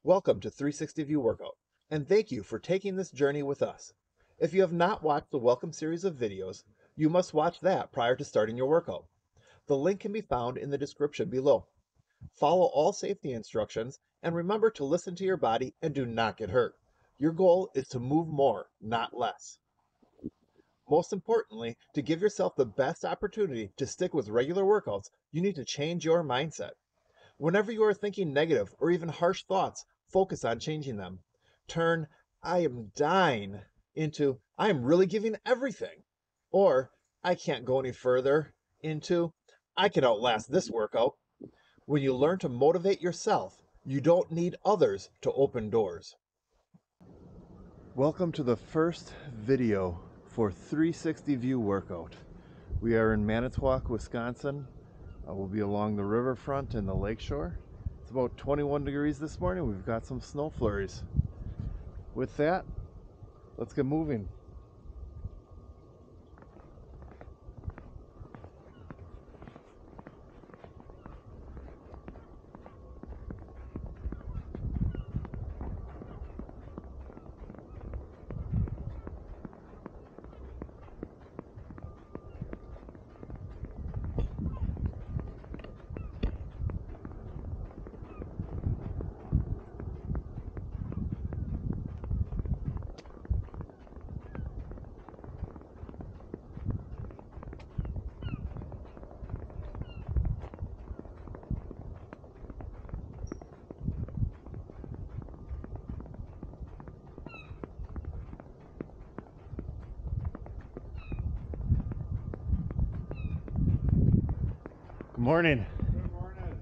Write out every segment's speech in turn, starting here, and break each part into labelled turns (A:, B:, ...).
A: Welcome to 360 View Workout, and thank you for taking this journey with us. If you have not watched the welcome series of videos, you must watch that prior to starting your workout. The link can be found in the description below. Follow all safety instructions and remember to listen to your body and do not get hurt. Your goal is to move more, not less. Most importantly, to give yourself the best opportunity to stick with regular workouts, you need to change your mindset. Whenever you are thinking negative or even harsh thoughts, focus on changing them. Turn "I am dying" into "I am really giving everything," or "I can't go any further" into "I can outlast this workout." When you learn to motivate yourself, you don't need others to open doors. Welcome to the first video for 360 View Workout. We are in Manitowoc, Wisconsin. We'll be along the riverfront and the lakeshore. It's about 21 degrees this morning. We've got some snow flurries. With that, let's get moving. Good morning.
B: Good morning.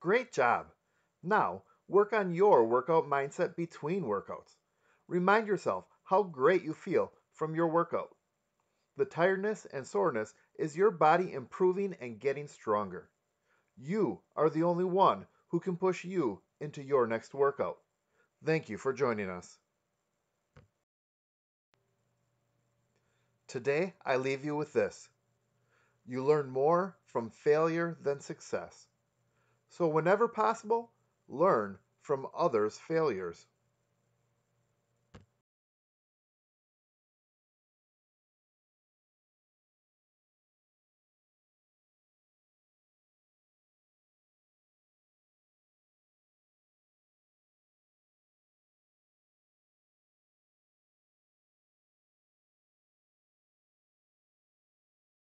A: Great job! Now, work on your workout mindset between workouts. Remind yourself how great you feel from your workout. The tiredness and soreness is your body improving and getting stronger. You are the only one who can push you into your next workout. Thank you for joining us. Today, I leave you with this. You learn more from failure than success. So whenever possible, learn from others' failures.